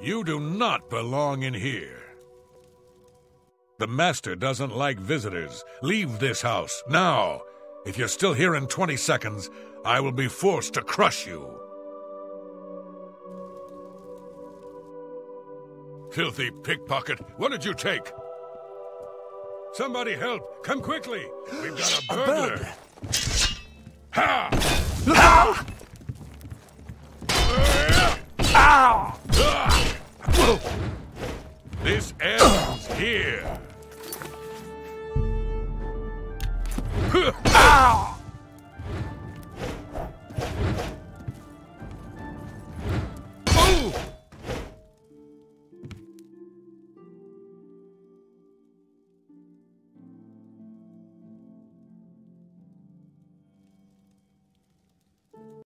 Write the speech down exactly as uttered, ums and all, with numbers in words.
You do not belong in here. The Master doesn't like visitors. Leave this house, now. If you're still here in twenty seconds, I will be forced to crush you. Filthy pickpocket, what did you take? Somebody help! Come quickly! We've got a burglar! A burglar. Ha! Ah!